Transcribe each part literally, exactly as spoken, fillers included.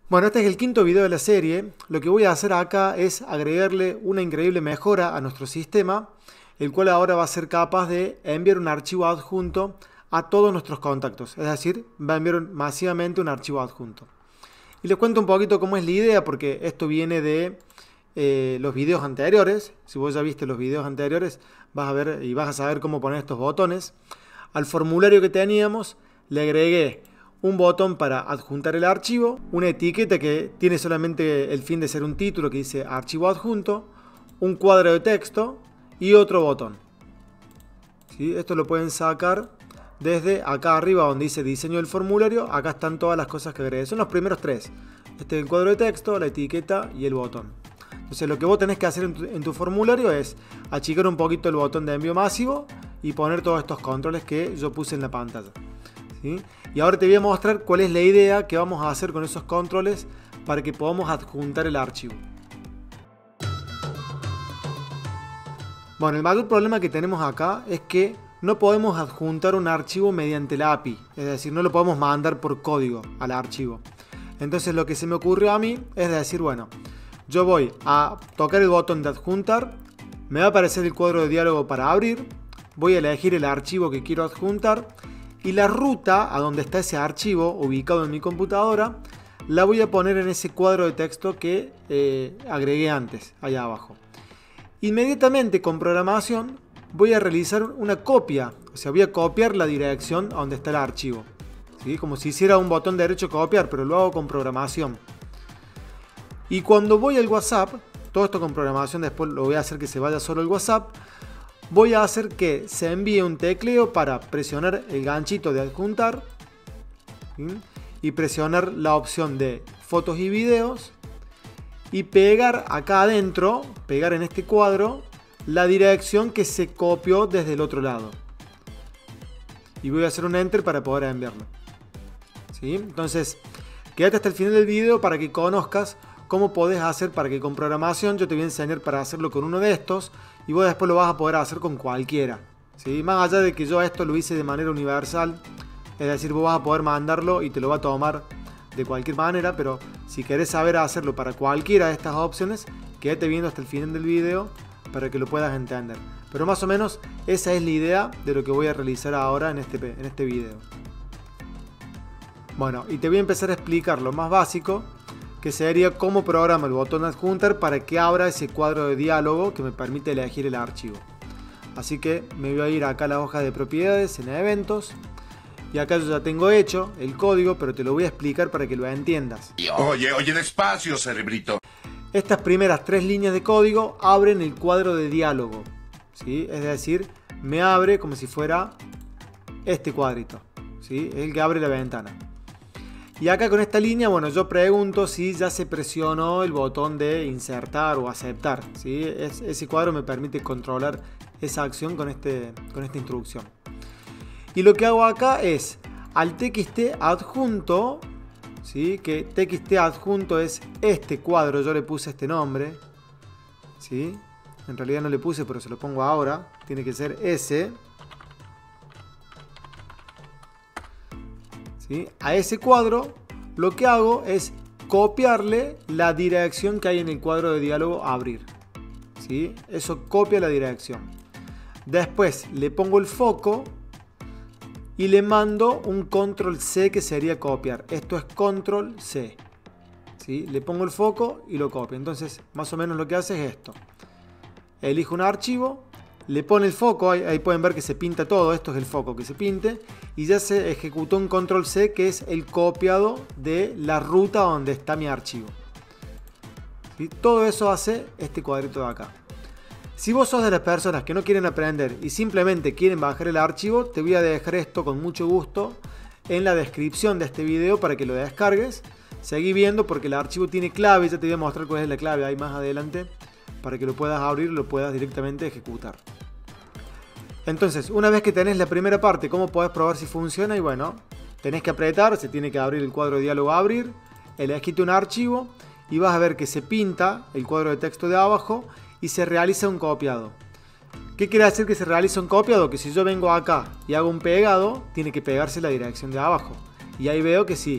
Bueno, este es el quinto video de la serie. Lo que voy a hacer acá es agregarle una increíble mejora a nuestro sistema, el cual ahora va a ser capaz de enviar un archivo adjunto a todos nuestros contactos. Es decir, va a enviar masivamente un archivo adjunto. Y les cuento un poquito cómo es la idea, porque esto viene de eh, los videos anteriores. Si vos ya viste los videos anteriores, vas a ver y vas a saber cómo poner estos botones. Al formulario que teníamos le agregué un botón para adjuntar el archivo, una etiqueta que tiene solamente el fin de ser un título que dice archivo adjunto, un cuadro de texto y otro botón. ¿Sí? Esto lo pueden sacar desde acá arriba donde dice diseño del formulario. Acá están todas las cosas que agregué. Son los primeros tres. Este es el cuadro de texto, la etiqueta y el botón. Entonces lo que vos tenés que hacer en tu, en tu formulario es achicar un poquito el botón de envío masivo y poner todos estos controles que yo puse en la pantalla. ¿Sí? Y ahora te voy a mostrar cuál es la idea que vamos a hacer con esos controles para que podamos adjuntar el archivo. Bueno, el mayor problema que tenemos acá es que no podemos adjuntar un archivo mediante la A P I, es decir, no lo podemos mandar por código al archivo. Entonces lo que se me ocurrió a mí es decir, bueno, yo voy a tocar el botón de adjuntar, me va a aparecer el cuadro de diálogo para abrir, voy a elegir el archivo que quiero adjuntar y la ruta a donde está ese archivo ubicado en mi computadora la voy a poner en ese cuadro de texto que eh, agregué antes, allá abajo. Inmediatamente con programación voy a realizar una copia, o sea, voy a copiar la dirección a donde está el archivo. ¿Sí? Como si hiciera un botón derecho copiar, pero lo hago con programación. Y cuando voy al WhatsApp, todo esto con programación, después lo voy a hacer que se vaya solo el WhatsApp, voy a hacer que se envíe un tecleo para presionar el ganchito de adjuntar, ¿sí? Y presionar la opción de fotos y videos y pegar acá adentro, pegar en este cuadro, la dirección que se copió desde el otro lado. Y voy a hacer un enter para poder enviarlo. ¿Sí? Entonces, quédate hasta el final del video para que conozcas cómo podés hacer para que con programación yo te voy a enseñar para hacerlo con uno de estos y vos después lo vas a poder hacer con cualquiera. ¿Sí? Más allá de que yo esto lo hice de manera universal, es decir, vos vas a poder mandarlo y te lo va a tomar de cualquier manera, pero si querés saber hacerlo para cualquiera de estas opciones, quédate viendo hasta el final del video para que lo puedas entender. Pero más o menos esa es la idea de lo que voy a realizar ahora en este, en este video. Bueno, y te voy a empezar a explicar lo más básico, que sería cómo programa el botón adjuntar para que abra ese cuadro de diálogo que me permite elegir el archivo. Así que me voy a ir acá a la hoja de propiedades, en eventos, y acá yo ya tengo hecho el código, pero te lo voy a explicar para que lo entiendas. Oye, oye, despacio, cerebrito. Estas primeras tres líneas de código abren el cuadro de diálogo, ¿sí? Es decir, me abre como si fuera este cuadrito, ¿sí? Es el que abre la ventana. Y acá con esta línea, bueno, yo pregunto si ya se presionó el botón de insertar o aceptar, ¿sí? Es, ese cuadro me permite controlar esa acción con, este, con esta instrucción. Y lo que hago acá es, al txt adjunto, ¿sí? Que txt adjunto es este cuadro, yo le puse este nombre, ¿sí? En realidad no le puse, pero se lo pongo ahora, tiene que ser ese. ¿Sí? A ese cuadro lo que hago es copiarle la dirección que hay en el cuadro de diálogo a abrir, ¿sí? Eso copia la dirección. Después le pongo el foco y le mando un control C que sería copiar. Esto es control C, ¿sí? Le pongo el foco y lo copio. Entonces más o menos lo que hace es esto. Elijo un archivo, le pone el foco, ahí, ahí pueden ver que se pinta todo, esto es el foco que se pinte, y ya se ejecutó un control C que es el copiado de la ruta donde está mi archivo. ¿Sí? Todo eso hace este cuadrito de acá. Si vos sos de las personas que no quieren aprender y simplemente quieren bajar el archivo, te voy a dejar esto con mucho gusto en la descripción de este video para que lo descargues. Seguí viendo porque el archivo tiene clave, ya te voy a mostrar cuál es la clave ahí más adelante, para que lo puedas abrir y lo puedas directamente ejecutar. Entonces, una vez que tenés la primera parte, cómo podés probar si funciona, y bueno, tenés que apretar, se tiene que abrir el cuadro de diálogo a abrir, elegiste un archivo y vas a ver que se pinta el cuadro de texto de abajo y se realiza un copiado. ¿Qué quiere decir que se realiza un copiado? Que si yo vengo acá y hago un pegado, tiene que pegarse la dirección de abajo. Y ahí veo que sí,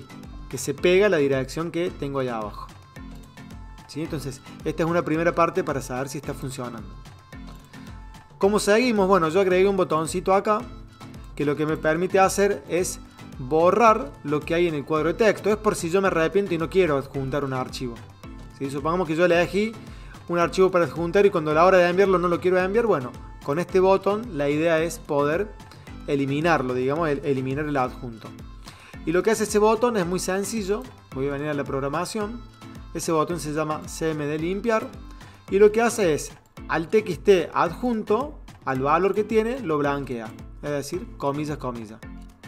que se pega a la dirección que tengo allá abajo. ¿Sí? Entonces, esta es una primera parte para saber si está funcionando. ¿Cómo seguimos? Bueno, yo agregué un botoncito acá que lo que me permite hacer es borrar lo que hay en el cuadro de texto. Es por si yo me arrepiento y no quiero adjuntar un archivo. ¿Sí? Supongamos que yo elegí un archivo para adjuntar y cuando a la hora de enviarlo no lo quiero enviar. Bueno, con este botón la idea es poder eliminarlo, digamos, el, eliminar el adjunto. Y lo que hace ese botón es muy sencillo. Voy a venir a la programación. Ese botón se llama cmd limpiar. Y lo que hace es, al txt adjunto, al valor que tiene, lo blanquea. Es decir, comillas, comillas.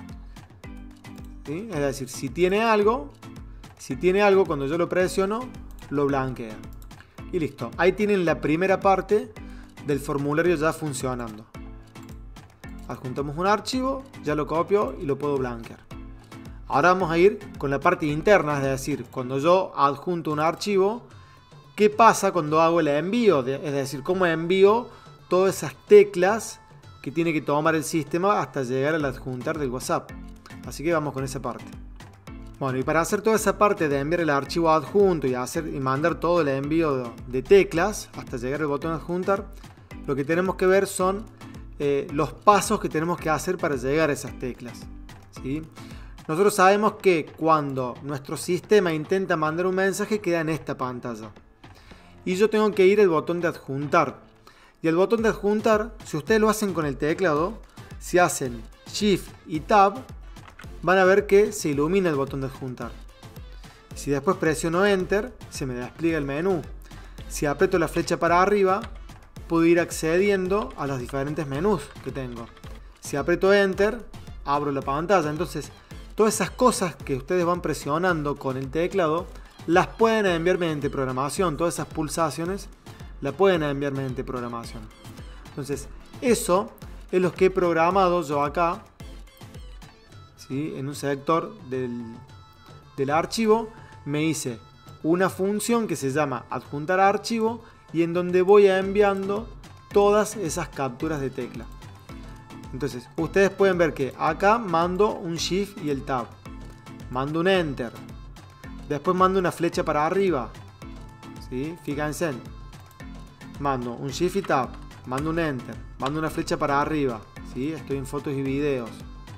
¿Sí? Es decir, si tiene algo, si tiene algo, cuando yo lo presiono, lo blanquea. Y listo. Ahí tienen la primera parte del formulario ya funcionando. Adjuntamos un archivo, ya lo copio y lo puedo blanquear. Ahora vamos a ir con la parte interna, es decir, cuando yo adjunto un archivo, ¿qué pasa cuando hago el envío? Es decir, cómo envío todas esas teclas que tiene que tomar el sistema hasta llegar al adjuntar del WhatsApp. Así que vamos con esa parte. Bueno, y para hacer toda esa parte de enviar el archivo adjunto y, hacer, y mandar todo el envío de teclas hasta llegar al botón adjuntar, lo que tenemos que ver son eh, los pasos que tenemos que hacer para llegar a esas teclas. ¿Sí? Nosotros sabemos que cuando nuestro sistema intenta mandar un mensaje queda en esta pantalla. Y yo tengo que ir al botón de adjuntar. Y el botón de adjuntar, si ustedes lo hacen con el teclado, si hacen Shift y Tab, van a ver que se ilumina el botón de adjuntar. Si después presiono Enter, se me despliega el menú. Si aprieto la flecha para arriba, puedo ir accediendo a los diferentes menús que tengo. Si aprieto Enter, abro la pantalla. Entonces, todas esas cosas que ustedes van presionando con el teclado, las pueden enviar mediante programación. Todas esas pulsaciones las pueden enviar mediante programación. Entonces, eso es lo que he programado yo acá. ¿Sí? En un selector del, del archivo me hice una función que se llama adjuntar archivo y en donde voy enviando todas esas capturas de tecla. Entonces ustedes pueden ver que acá mando un Shift y el Tab, mando un Enter, después mando una flecha para arriba. ¿Sí? Fíjense, mando un Shift y Tab, mando un Enter, mando una flecha para arriba. ¿Sí? Estoy en fotos y videos.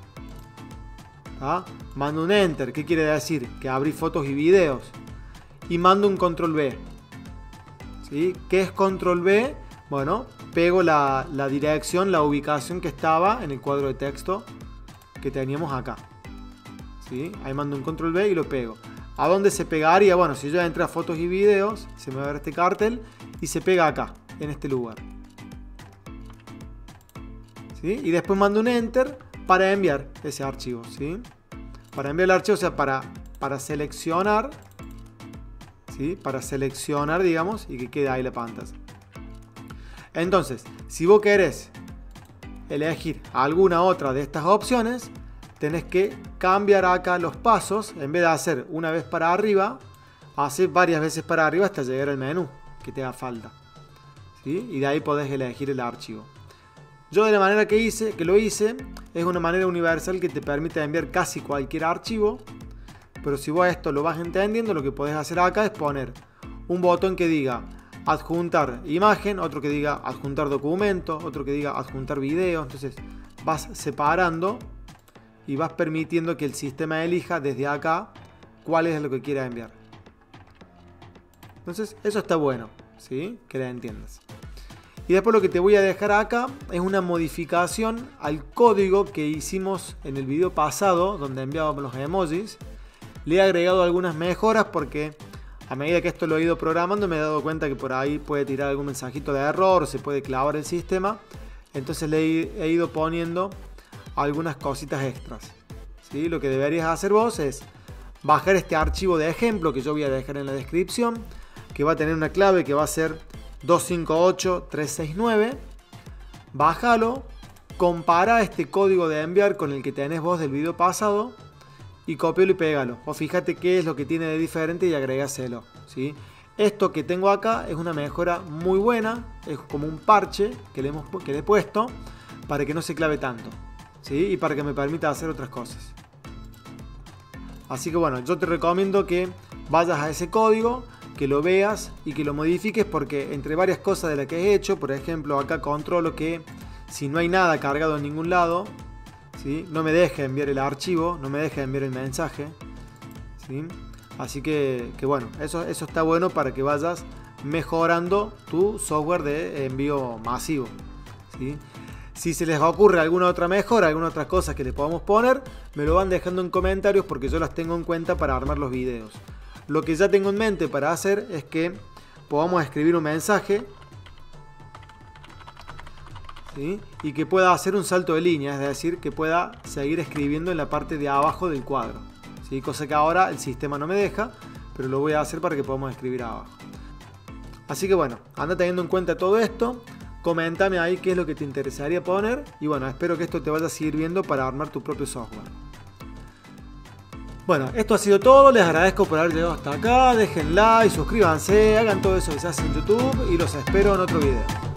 ¿Ah? Mando un Enter, ¿qué quiere decir? Que abrí fotos y videos. Y mando un Control V. ¿Sí? ¿Qué es Control V? Bueno, pego la, la dirección, la ubicación que estaba en el cuadro de texto que teníamos acá. ¿Sí? Ahí mando un Control V y lo pego. ¿A dónde se pegaría? Bueno, si yo entré a fotos y videos, se me va a ver este cartel y se pega acá, en este lugar. ¿Sí? Y después mando un Enter para enviar ese archivo, ¿sí? Para enviar el archivo, o sea, para, para seleccionar, ¿sí? Para seleccionar, digamos, y que quede ahí la pantalla. Entonces, si vos querés elegir alguna otra de estas opciones, tenés que cambiar acá los pasos. En vez de hacer una vez para arriba, hacer varias veces para arriba hasta llegar al menú que te haga falta, ¿sí? Y de ahí podés elegir el archivo. Yo de la manera que hice, que lo hice, es una manera universal que te permite enviar casi cualquier archivo. Pero si vos esto lo vas entendiendo, lo que podés hacer acá es poner un botón que diga adjuntar imagen, otro que diga adjuntar documento, otro que diga adjuntar video. Entonces vas separando y vas permitiendo que el sistema elija desde acá cuál es lo que quiera enviar. Entonces eso está bueno, ¿sí? Que la entiendas. Y después lo que te voy a dejar acá es una modificación al código que hicimos en el video pasado donde enviábamos los emojis. Le he agregado algunas mejoras porque a medida que esto lo he ido programando me he dado cuenta que por ahí puede tirar algún mensajito de error, se puede clavar el sistema. Entonces le he ido poniendo algunas cositas extras, ¿sí? Lo que deberías hacer vos es bajar este archivo de ejemplo que yo voy a dejar en la descripción, que va a tener una clave que va a ser dos cinco ocho tres seis nueve. Bájalo, compara este código de enviar con el que tenés vos del video pasado y copialo y pégalo. O fíjate qué es lo que tiene de diferente y agregáselo, ¿sí? Esto que tengo acá es una mejora muy buena, es como un parche que le, hemos, que le he puesto para que no se clave tanto, ¿sí? Y para que me permita hacer otras cosas. Así que bueno, yo te recomiendo que vayas a ese código, que lo veas y que lo modifiques, porque entre varias cosas de las que he hecho, por ejemplo, acá controlo que si no hay nada cargado en ningún lado, ¿sí?, no me deja enviar el archivo, no me deja enviar el mensaje, ¿sí? Así que, que bueno, eso, eso está bueno para que vayas mejorando tu software de envío masivo, ¿sí? Si se les ocurre alguna otra mejora, alguna otra cosa que le podamos poner, me lo van dejando en comentarios porque yo las tengo en cuenta para armar los videos. Lo que ya tengo en mente para hacer es que podamos escribir un mensaje, ¿sí?, y que pueda hacer un salto de línea, es decir, que pueda seguir escribiendo en la parte de abajo del cuadro, ¿sí? Cosa que ahora el sistema no me deja, pero lo voy a hacer para que podamos escribir abajo. Así que bueno, anda teniendo en cuenta todo esto. Coméntame ahí qué es lo que te interesaría poner. Y bueno, espero que esto te vaya sirviendo para armar tu propio software. Bueno, esto ha sido todo. Les agradezco por haber llegado hasta acá. Dejen like, suscríbanse, hagan todo eso que se hace en YouTube. Y los espero en otro video.